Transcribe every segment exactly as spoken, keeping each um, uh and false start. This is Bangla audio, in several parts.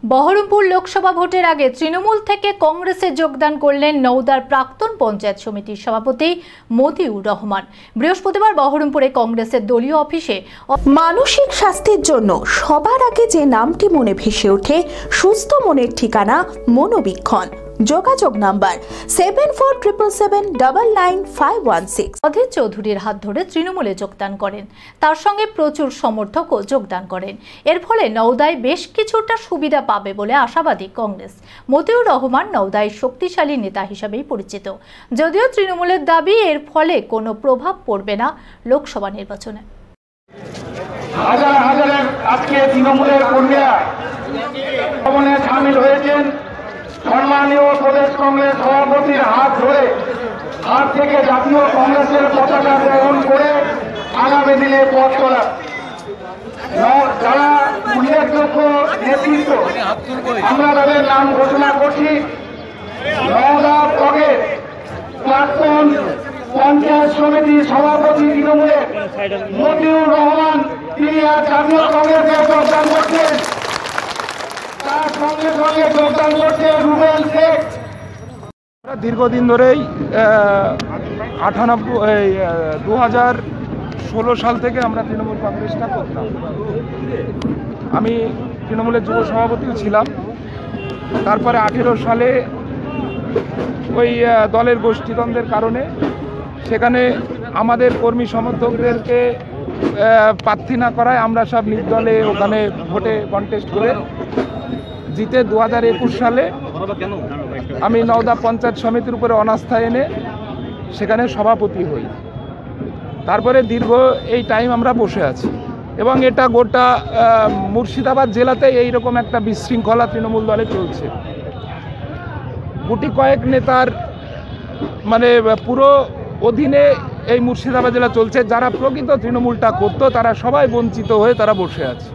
বহরমপুর লোকসভা ভোটের আগে তৃণমূল থেকে কংগ্রেসে যোগদান করলেন নওদার প্রাক্তন পঞ্চায়েত সমিতির সভাপতি মতিউর রহমান। বৃহস্পতিবার বহরমপুরে কংগ্রেসের দলীয় অফিসে মানসিক স্বাস্থ্যের জন্য সবার আগে যে নামটি মনে ভেসে ওঠে সুস্থ মনের ঠিকানা মনোবীক্ষণ। যোগাযোগ number seven four triple seven double nine five one six. Adhir চৌধুরীর হাত ধরে তৃণমূলে যোগদান করেন, তার সঙ্গে প্রচুর সমর্থকও যোগদান করেন। এর ফলে নওদায় বেশ কিছুটা সুবিধা পাবে বলে আশাবাদী কংগ্রেস। মতিউর রহমান নওদায় শক্তিশালী নেতা হিসেবেই পরিচিত, যদিও তৃণমূলের দাবি এর ফলে কোনো প্রভাব পড়বে না লোকসভা নির্বাচনে। হাজার হাজার আজকে তৃণমূলের কর্মীরা ভবনে সামিল হয়েছেন। সম্মানীয় প্রদেশ কংগ্রেস সভাপতির হাত ধরে হাত থেকে জাতীয় কংগ্রেসের পতাকা গ্রহণ করে আগামী দিনে পথ চলা যারা উল্লেখযোগ্য নেতৃত্ব, আমরা তাদের নাম ঘোষণা করছি। নওদা ব্লকের প্রাক্তন পঞ্চায়েত সমিতির সভাপতি তৃণমূলের মতিউর রহমান, তিনি আজ জাতীয় কংগ্রেসে যোগদান করছেন। তার সঙ্গে সঙ্গে যোগদান করছে রুবেল শেখ। দীর্ঘদিন ধরেই আটানব্বই দু হাজার ষোলো সাল থেকে আমরা তৃণমূল কংগ্রেসটা করতাম। আমি তৃণমূলের যুব সভাপতিও ছিলাম। তারপরে আঠেরো সালে ওই দলের গোষ্ঠীদ্বন্দ্বের কারণে সেখানে আমাদের কর্মী সমর্থকদেরকে প্রার্থী না করায় আমরা সব নির্দলে ওখানে ভোটে কন্টেস্ট করে জিতে দু হাজার একুশ সালে আমি নওদা পঞ্চায়েত সমিতির উপরে অনাস্থা এনে সেখানে সভাপতি হই। তারপরে দীর্ঘ এই টাইম আমরা বসে আছি এবং এটা গোটা মুর্শিদাবাদ জেলাতে এইরকম একটা বিশৃঙ্খলা তৃণমূল দলে চলছে। গুটি কয়েক নেতার মানে পুরো অধীনে এই মুর্শিদাবাদ জেলা চলছে। যারা প্রকৃত তৃণমূলটা করতো তারা সবাই বঞ্চিত হয়ে তারা বসে আছে।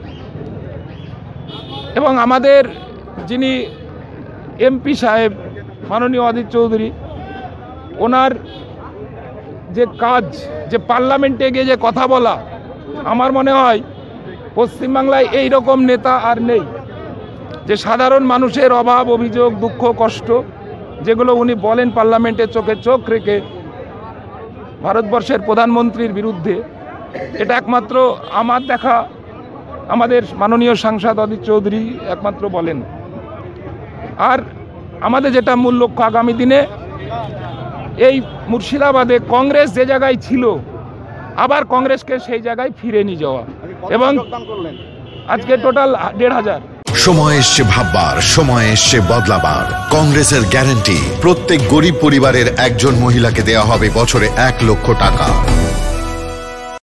এবং আমাদের যিনি এমপি সাহেব মাননীয় অধীর চৌধুরী, ওনার যে কাজ, যে পার্লামেন্টে গিয়ে যে কথা বলা, আমার মনে হয় পশ্চিমবাংলায় এই রকম নেতা আর নেই। যে সাধারণ মানুষের অভাব, অভিযোগ, দুঃখ, কষ্ট যেগুলো উনি বলেন পার্লামেন্টে চোখে চোখ রেখে ভারতবর্ষের প্রধানমন্ত্রীর বিরুদ্ধে, এটা একমাত্র আমার দেখা আমাদের মাননীয় সাংসদ অধীর চৌধুরী একমাত্র বলেন। আর আমাদের যেটা মূল লক্ষ্য আগামী দিনে এই মুর্শিদাবাদে কংগ্রেস যে জায়গায় ছিল আবার কংগ্রেসকে সেই জায়গায় ফিরে নিয়ে যাওয়া। এবং আজকে টোটাল দেড় হাজার। সময় এসছে ভাববার, সময় এসছে বদলাবার। কংগ্রেসের গ্যারান্টি প্রত্যেক গরিব পরিবারের একজন মহিলাকে দেওয়া হবে বছরে এক লক্ষ টাকা।